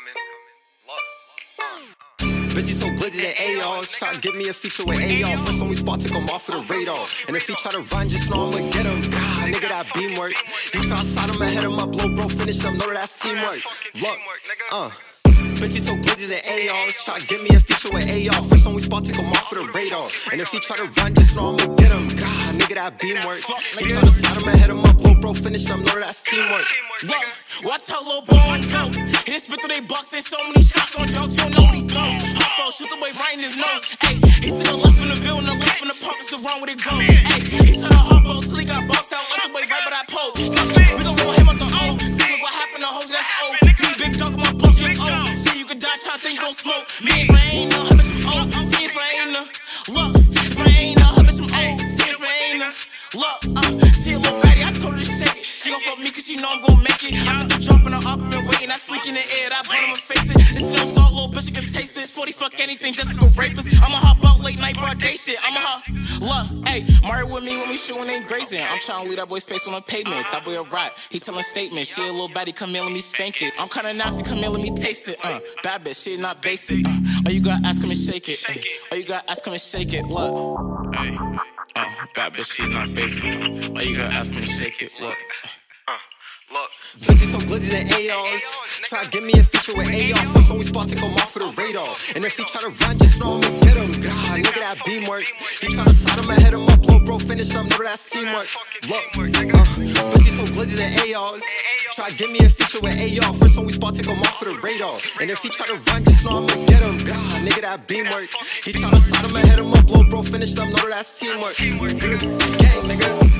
Bitches so glizzy than ARs, try to give me a feature with AR. First time we spot, take him off of the radar. And if he try to run, just know I'ma get him. Ah, nigga, that beam work. He try to side him ahead of my blow, bro, finish him, know that that's teamwork. Look, bitches so glizzy than ARs, try to give me a feature with AR. First time we spot, take him off of the radar. And if he try to run, just know I'ma get him. Ah, nigga, that beam work. He try to side him ahead of my blow, bro, finish him, know that that's teamwork. Look, watch how little boy go. He spit through they bucks and so many shots on dogs, you don't know what he throw. Hoppo, shoot the way right in his nose. Ayy, he to the left in the ville and the left in the park, so wrong with it go. Ayy, he to the hoppo till he got boxed out, left the way right, but I pulled. We gon' roll him up the O. See, look what happened to hoes, that's old. Three big dog, my block, you old. See, you can die, try to think gon' smoke. Me if I ain't no, I bet you old. See if I ain't no. Look, if I ain't no, I bet you old. See if I ain't no. Look, see a little baddie, I told her to shake it. She gon' fuck me cause she know I'm gon' make it. I got the jump in the up and waiting, I slick in the air, I put I'ma face it. This is no salt, little bitch, you can taste this. 40 fuck anything just to go rapist. I'ma hop out late night, broad day shit. I'ma hop, look, ayy, Mario with me when we shooting ain't grazing. I'm trying to leave that boy's face on the pavement. That boy a rat, he telling statements. She a little baddie, come in, let me spank it. I'm kinda nasty, come in, let me taste it. Bad bitch, shit not basic. All you gotta ask him and shake it. All you gotta ask him and shake it. Look, bad bitch, shit not basic. All you gotta ask him and shake it. Look. Bitches so glizzy than ARs, try to give me a feature with AR. First time we spot, take him off of the radar. And if he try to run, just know I'ma get him. God, nigga, that beam work. He try to side him ahead of my blow, bro, finish him, know that's teamwork. Look, bitches so glizzy than ARs, try to give me a feature with AR. First time we spot, take him off of the radar. And if he try to run, just know I'ma get him. God, nigga, that beam work. He try to side him ahead of my blow, bro, finish him, know that's teamwork. Gang, nigga.